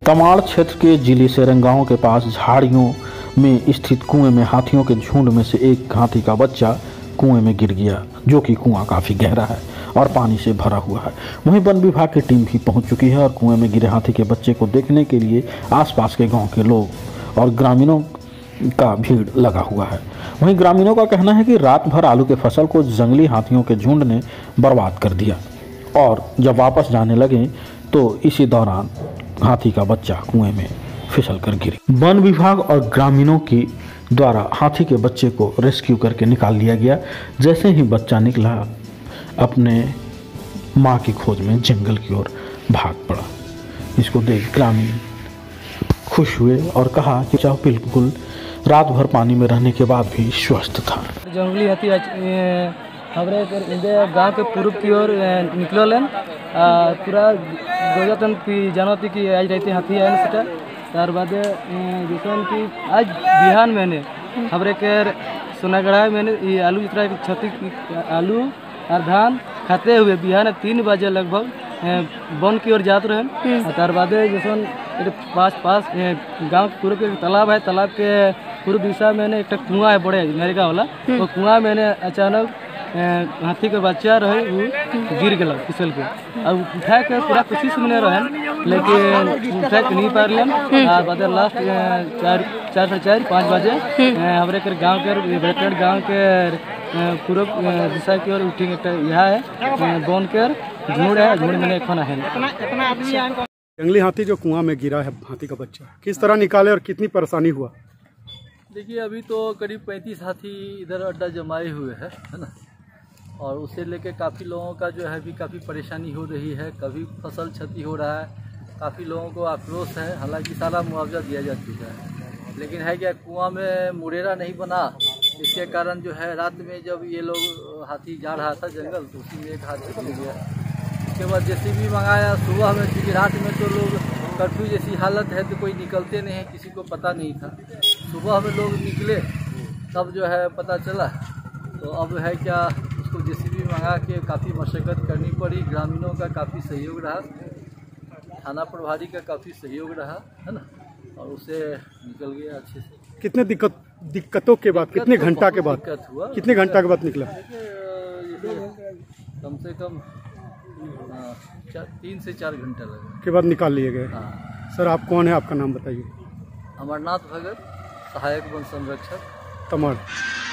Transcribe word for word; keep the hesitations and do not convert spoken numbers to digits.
तमाड़ क्षेत्र के जिले सेरंग गांव के पास झाड़ियों में स्थित कुएं में हाथियों के झुंड में से एक हाथी का बच्चा कुएं में गिर गया, जो कि कुआं काफी गहरा है और पानी से भरा हुआ है। वहीं वन विभाग की टीम भी पहुंच चुकी है और कुएं में गिरे हाथी के बच्चे को देखने के लिए आसपास के गांव के लोग और ग्रामीणों का भीड़ लगा हुआ है। वहीं ग्रामीणों का कहना है कि रात भर आलू के फसल को जंगली हाथियों के झुंड ने बर्बाद कर दिया और जब वापस जाने लगे तो इसी दौरान हाथी का बच्चा कुएं में फिसल कर गिरी। वन विभाग और ग्रामीणों की द्वारा हाथी के बच्चे को रेस्क्यू करके निकाल लिया गया। जैसे ही बच्चा निकला अपने मां की खोज में जंगल की ओर भाग पड़ा। इसको देख ग्रामीण खुश हुए और कहा कि चाहे बिल्कुल रात भर पानी में रहने के बाद भी स्वस्थ था। जंगली हाथी हमारे गाँव के पूर्व की ओर निकल पूरा गोजातन की जानती कि आज रहते हाथी आए सेटा तार बाद जैसन कि आज बिहान मैंने हमारे के सोनागढ़ा मैंने ये आलू जितना क्षति आलू और धान खाते हुए बिहान तीन बजे लगभग वन की ओर जाते रहे। तार बाद जैसन पास पास गांव पूर्व के तालाब है, तालाब के पूर्व दिशा मैंने एक कुआं है बड़े नरेगा वाला, वो कुआं मैंने अचानक हाथी के बच्चा रहे वो गिर गया फिसल के। अब उठा के पूरा कोशिश में रहे लेकिन उठा के नहीं पार लेन। बाद लास्ट चार चार से चार पाँच बजे हमारे के गाँव के बेटगढ़ गाँव के पूर्व दिशा की ओर उठी यहाँ है बन कर झुंड है, झुंड मैंने एक है। जंगली हाथी जो कुआं में गिरा है हाथी का बच्चा किस तरह निकाले और कितनी परेशानी हुआ? देखिए अभी तो करीब पैंतीस हाथी इधर अड्डा जमाए हुए है है ना, और उसे लेके काफ़ी लोगों का जो है भी काफ़ी परेशानी हो रही है। कभी फसल क्षति हो रहा है, काफ़ी लोगों को आक्रोश है। हालांकि सारा मुआवजा दिया जा चुका है, लेकिन है क्या कुआं में मुड़ेरा नहीं बना, इसके कारण जो है रात में जब ये लोग हाथी जा रहा था जंगल तो उसी में एक हाथी गिर गया। उसके बाद जेसीबी मंगाया सुबह में, क्योंकि रात में तो लोग कर्फ्यू जैसी हालत है तो कोई निकलते नहीं है, किसी को पता नहीं था। सुबह में लोग निकले तब जो है पता चला, तो अब है क्या उसको जेसीबी मंगा के काफ़ी मशक्क़त करनी पड़ी। ग्रामीणों का काफ़ी सहयोग रहा, थाना प्रभारी का काफ़ी सहयोग रहा है ना, और उसे निकल गया अच्छे से। कितने दिक्कत दिक्कतों के बाद कितने तो घंटा के बाद दिक्कत हुआ, कितने घंटा के बाद निकला? कम से कम चार, तीन से चार घंटा लगा के बाद निकाल लिए गए। हाँ। सर आप कौन है, आपका नाम बताइए? अमरनाथ भगत, सहायक वन संरक्षक, तमाड़।